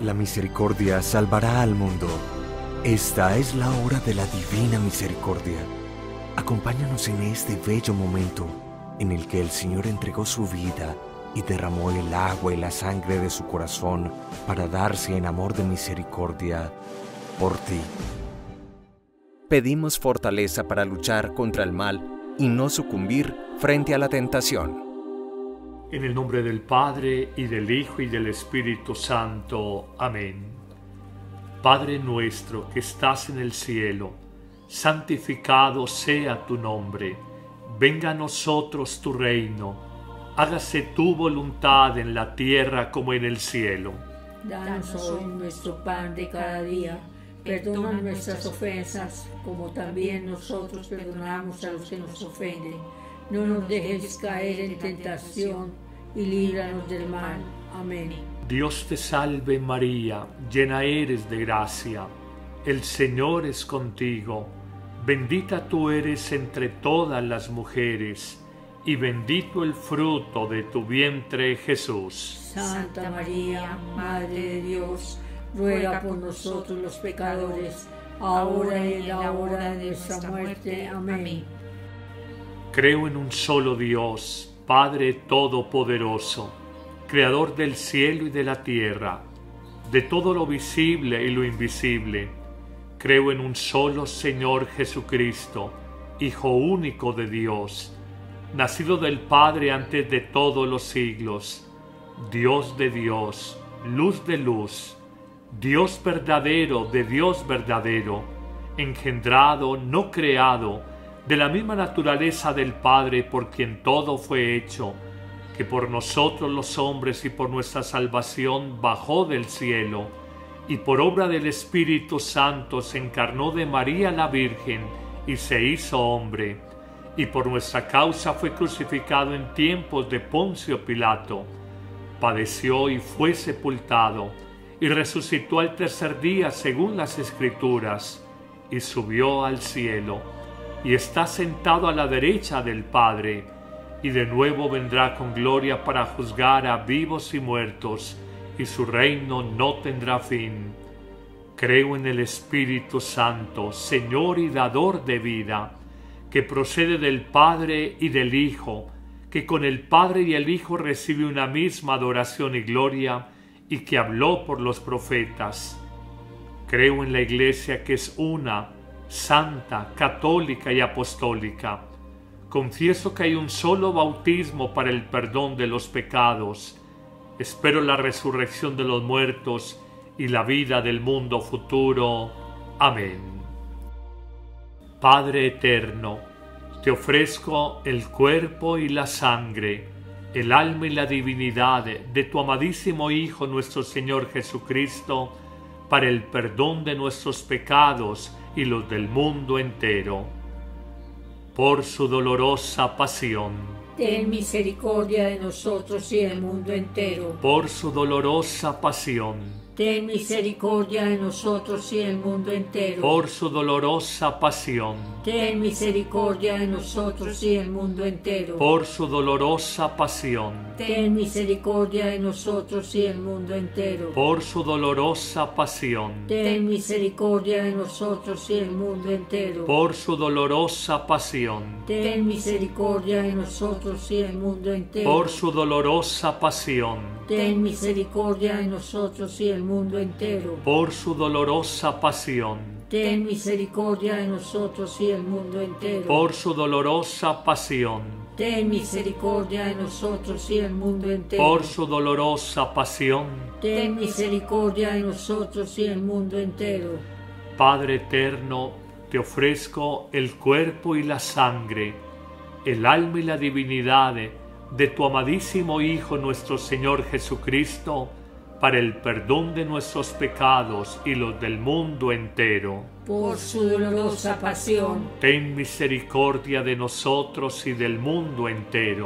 La misericordia salvará al mundo. Esta es la hora de la divina misericordia. Acompáñanos en este bello momento en el que el Señor entregó su vida y derramó el agua y la sangre de su corazón para darse en amor de misericordia por ti. Pedimos fortaleza para luchar contra el mal y no sucumbir frente a la tentación. En el nombre del Padre, y del Hijo, y del Espíritu Santo. Amén. Padre nuestro que estás en el cielo, santificado sea tu nombre. Venga a nosotros tu reino. Hágase tu voluntad en la tierra como en el cielo. Danos hoy nuestro pan de cada día. Perdona nuestras ofensas, como también nosotros perdonamos a los que nos ofenden. No nos dejes caer en tentación y líbranos del mal. Amén. Dios te salve María, llena eres de gracia. El Señor es contigo. Bendita tú eres entre todas las mujeres, y bendito el fruto de tu vientre, Jesús. Santa María, Madre de Dios, ruega por nosotros los pecadores, ahora y en la hora de nuestra muerte. Amén. Creo en un solo Dios, Padre Todopoderoso, Creador del cielo y de la tierra, de todo lo visible y lo invisible. Creo en un solo Señor Jesucristo, Hijo único de Dios, nacido del Padre antes de todos los siglos, Dios de Dios, luz de luz, Dios verdadero de Dios verdadero, engendrado, no creado, de la misma naturaleza del Padre por quien todo fue hecho, que por nosotros los hombres y por nuestra salvación bajó del cielo, y por obra del Espíritu Santo se encarnó de María la Virgen y se hizo hombre, y por nuestra causa fue crucificado en tiempos de Poncio Pilato, padeció y fue sepultado, y resucitó al tercer día según las Escrituras, y subió al cielo, y está sentado a la derecha del Padre, y de nuevo vendrá con gloria para juzgar a vivos y muertos, y su reino no tendrá fin. Creo en el Espíritu Santo, Señor y dador de vida, que procede del Padre y del Hijo, que con el Padre y el Hijo recibe una misma adoración y gloria, y que habló por los profetas. Creo en la Iglesia que es una, santa, católica y apostólica. Confieso que hay un solo bautismo para el perdón de los pecados. Espero la resurrección de los muertos y la vida del mundo futuro. Amén. Padre eterno, te ofrezco el cuerpo y la sangre, el alma y la divinidad de tu amadísimo Hijo nuestro Señor Jesucristo, para el perdón de nuestros pecados y los del mundo entero. Por su dolorosa pasión, ten misericordia de nosotros y del mundo entero. Por su dolorosa pasión, ten misericordia de nosotros y del mundo entero. Por su dolorosa pasión, ten misericordia de nosotros y del mundo entero. Por su dolorosa pasión, ten misericordia de nosotros y del mundo entero. Por su dolorosa pasión, ten misericordia de nosotros y del mundo entero. Por su dolorosa pasión, ten misericordia de nosotros y del mundo entero. Por su dolorosa pasión, ten misericordia de nosotros y del mundo entero. Por su dolorosa pasión, ten misericordia de nosotros y del mundo entero. Por su dolorosa pasión, ten misericordia de nosotros y del mundo entero. Por su dolorosa pasión, ten misericordia de nosotros y del mundo entero. Padre eterno, te ofrezco el cuerpo y la sangre, el alma y la divinidad de tu amadísimo Hijo nuestro Señor Jesucristo, para el perdón de nuestros pecados y los del mundo entero. Por su dolorosa pasión, ten misericordia de nosotros y del mundo entero.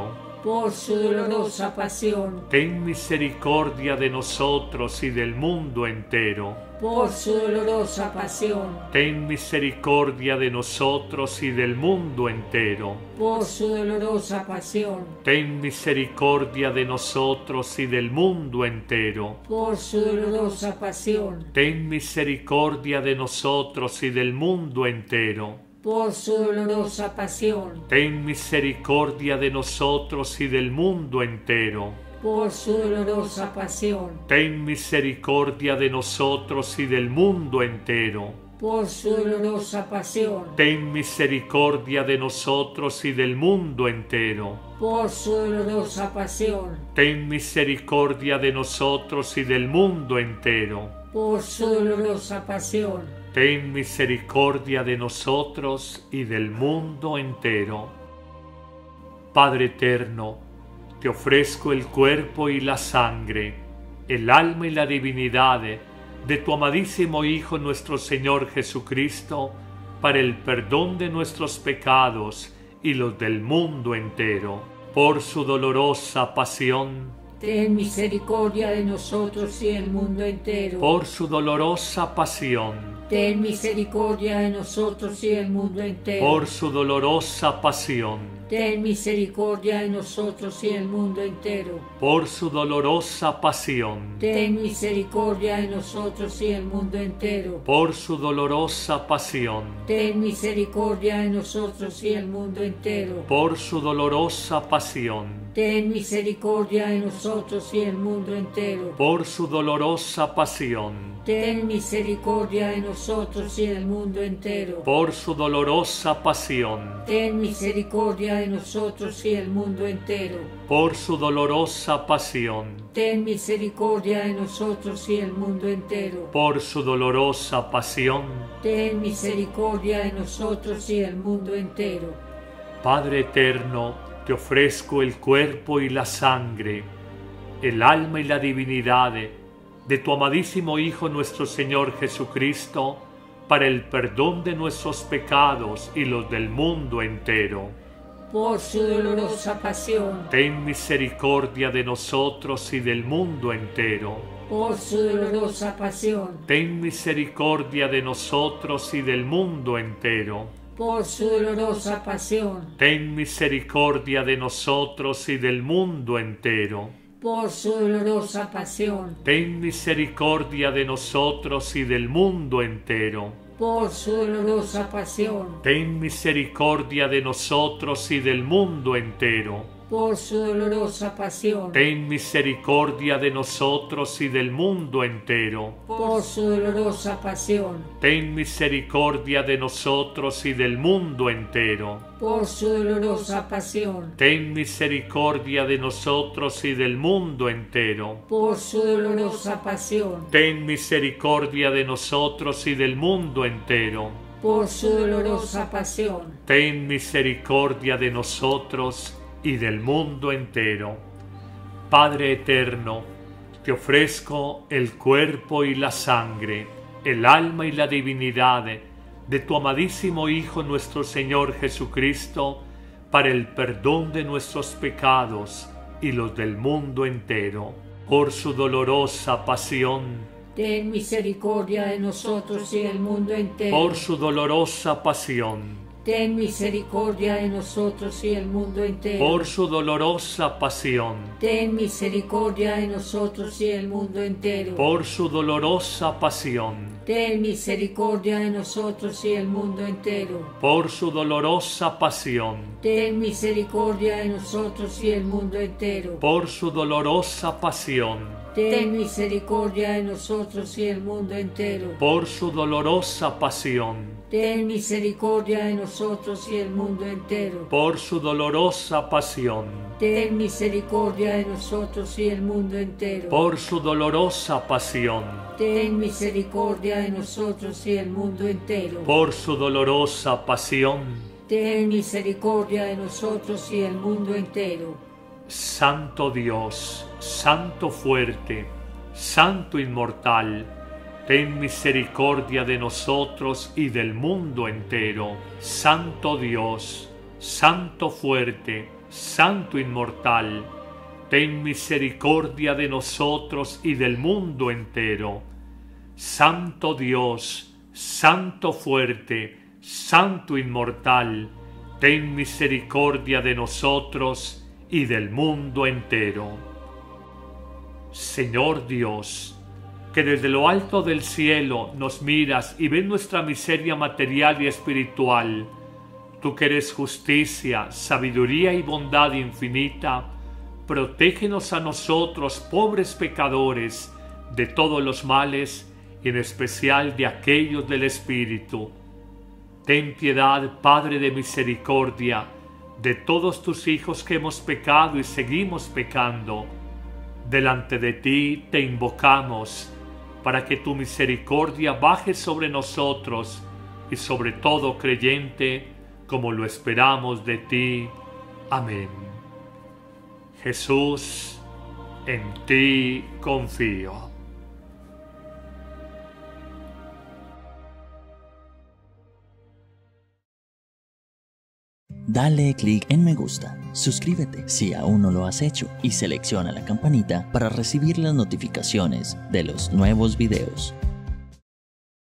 por su dolorosa pasión, ten misericordia de nosotros y del mundo entero. por su dolorosa pasión, Ten misericordia de nosotros y del mundo entero. por su dolorosa pasión, Ten misericordia de nosotros y del mundo entero. por su dolorosa pasión, Ten misericordia de nosotros y del mundo entero. por su dolorosa pasión, Ten misericordia de nosotros y del mundo entero. por su dolorosa pasión, Ten misericordia de nosotros y del mundo entero. por su dolorosa pasión, Ten misericordia de nosotros y del mundo entero. por su dolorosa pasión, Ten misericordia de nosotros y del mundo entero. por su dolorosa pasión, Ten misericordia de nosotros y del mundo entero. Padre eterno, te ofrezco el cuerpo y la sangre, el alma y la divinidad de tu amadísimo Hijo nuestro Señor Jesucristo, para el perdón de nuestros pecados y los del mundo entero. Por su dolorosa pasión, ten misericordia de nosotros y del mundo entero. por su dolorosa pasión, Ten misericordia de nosotros y del mundo entero. por su dolorosa pasión, Ten misericordia de nosotros y del mundo entero. por su dolorosa pasión, Ten misericordia de nosotros y del mundo entero. por su dolorosa pasión, Ten misericordia de nosotros y del mundo entero. por su dolorosa pasión, Ten misericordia de nosotros y del mundo entero. por su dolorosa pasión, Ten misericordia de nosotros y del mundo entero. por su dolorosa pasión, Ten misericordia de nosotros y del mundo entero. por su dolorosa pasión, Ten misericordia de nosotros y del mundo entero. por su dolorosa pasión. Ten misericordia de nosotros y del mundo entero. Padre eterno, te ofrezco el cuerpo y la sangre, el alma y la divinidad de tu amadísimo Hijo nuestro Señor Jesucristo, para el perdón de nuestros pecados y los del mundo entero. Por su dolorosa pasión, Ten misericordia de nosotros y del mundo entero. por su dolorosa pasión, Ten misericordia de nosotros y del mundo entero. por su dolorosa pasión, Ten misericordia de nosotros y del mundo entero. por su dolorosa pasión, Ten misericordia de nosotros y del mundo entero. por su dolorosa pasión, Ten misericordia de nosotros y del mundo entero. por su dolorosa pasión, Ten misericordia de nosotros y del mundo entero. por su dolorosa pasión, Ten misericordia de nosotros y del mundo entero. por su dolorosa pasión, Ten misericordia de nosotros y del mundo entero. por su dolorosa pasión, Ten misericordia de nosotros y del mundo entero. por su dolorosa pasión, Ten misericordia de nosotros y del mundo entero. Padre eterno, te ofrezco el cuerpo y la sangre, el alma y la divinidad de tu amadísimo Hijo nuestro Señor Jesucristo, para el perdón de nuestros pecados y los del mundo entero. Por su dolorosa pasión, ten misericordia de nosotros y del mundo entero. por su dolorosa pasión, Ten misericordia de nosotros y del mundo entero. por su dolorosa pasión, Ten misericordia de nosotros y del mundo entero. por su dolorosa pasión, Ten misericordia de nosotros y del mundo entero. por su dolorosa pasión, Ten misericordia de nosotros y del mundo entero. por su dolorosa pasión, Ten misericordia de nosotros y del mundo entero. por su dolorosa pasión, Ten misericordia de nosotros y del mundo entero. por su dolorosa pasión, Ten misericordia de nosotros y del mundo entero. por su dolorosa pasión, Ten misericordia de nosotros y del mundo entero. por su dolorosa pasión. Ten misericordia de nosotros y del mundo entero. Santo Dios, Santo fuerte, Santo inmortal, ten misericordia de nosotros y del mundo entero. Santo Dios, Santo fuerte, Santo inmortal, ten misericordia de nosotros y del mundo entero. Santo Dios, Santo fuerte, Santo inmortal, ten misericordia de nosotros y del mundo entero. Señor Dios, que desde lo alto del cielo nos miras y ves nuestra miseria material y espiritual, tú que eres justicia, sabiduría y bondad infinita, protégenos a nosotros, pobres pecadores, de todos los males y en especial de aquellos del Espíritu. Ten piedad, Padre de misericordia, de todos tus hijos que hemos pecado y seguimos pecando. Delante de ti te invocamos, para que tu misericordia baje sobre nosotros y sobre todo creyente, como lo esperamos de ti. Amén. Jesús, en ti confío. Dale clic en me gusta, suscríbete si aún no lo has hecho y selecciona la campanita para recibir las notificaciones de los nuevos videos.